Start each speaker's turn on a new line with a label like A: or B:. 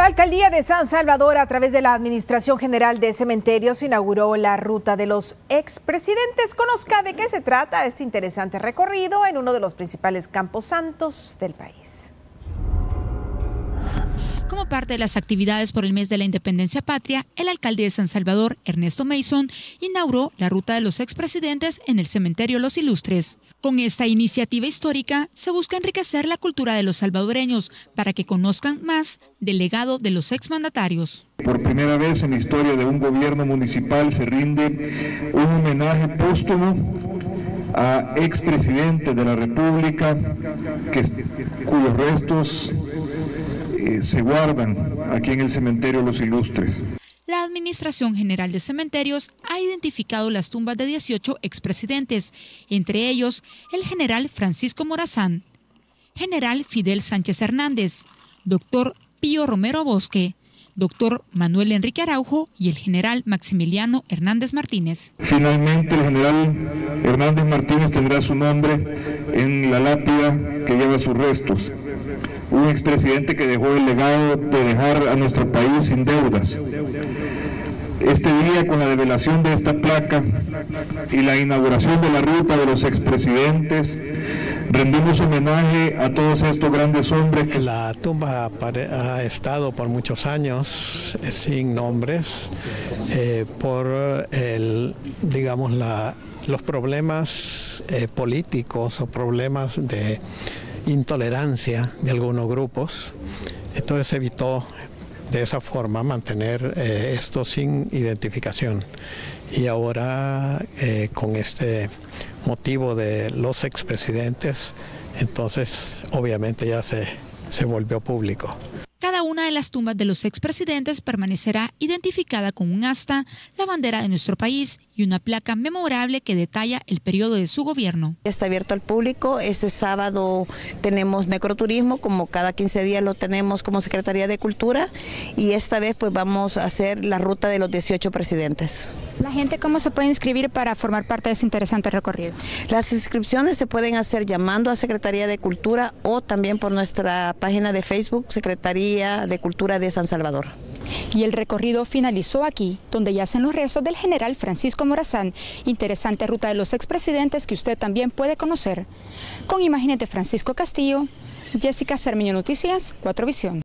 A: Alcaldía de San Salvador, a través de la Administración General de Cementerios, inauguró la ruta de los expresidentes. Conozca de qué se trata este interesante recorrido en uno de los principales camposantos del país.
B: Como parte de las actividades por el mes de la Independencia Patria, el alcalde de San Salvador, Ernesto Mason, inauguró la ruta de los expresidentes en el cementerio Los Ilustres. Con esta iniciativa histórica se busca enriquecer la cultura de los salvadoreños para que conozcan más del legado de los exmandatarios.
C: Por primera vez en la historia de un gobierno municipal se rinde un homenaje póstumo a expresidentes de la República cuyos restos se guardan aquí en el cementerio Los Ilustres.
B: La Administración General de Cementerios ha identificado las tumbas de 18 expresidentes, entre ellos el general Francisco Morazán, general Fidel Sánchez Hernández, doctor Pío Romero Bosque, doctor Manuel Enrique Araujo y el general Maximiliano Hernández Martínez.
C: Finalmente, el general Hernández Martínez tendrá su nombre en la lápida que lleva sus restos. Un expresidente que dejó el legado de dejar a nuestro país sin deudas. Este día, con la develación de esta placa y la inauguración de la ruta de los expresidentes, rendimos homenaje a todos estos grandes hombres.
D: La tumba ha estado por muchos años sin nombres por los problemas políticos o problemas de intolerancia de algunos grupos. Entonces se evitó de esa forma mantener esto sin identificación. Y ahora con este motivo de los expresidentes, entonces obviamente ya se volvió público.
B: Cada una de las tumbas de los expresidentes permanecerá identificada con un asta, la bandera de nuestro país y una placa memorable que detalla el periodo de su gobierno.
E: Está abierto al público. Este sábado tenemos necroturismo, como cada 15 días lo tenemos como Secretaría de Cultura, y esta vez pues vamos a hacer la ruta de los 18 presidentes.
F: ¿La gente cómo se puede inscribir para formar parte de ese interesante recorrido?
E: Las inscripciones se pueden hacer llamando a Secretaría de Cultura o también por nuestra página de Facebook, Secretaría de Cultura de San Salvador.
F: Y el recorrido finalizó aquí, donde yacen los restos del general Francisco Morazán. Interesante ruta de los expresidentes que usted también puede conocer. Con imágenes de Francisco Castillo, Jessica Cermeño, Noticias 4 Visión.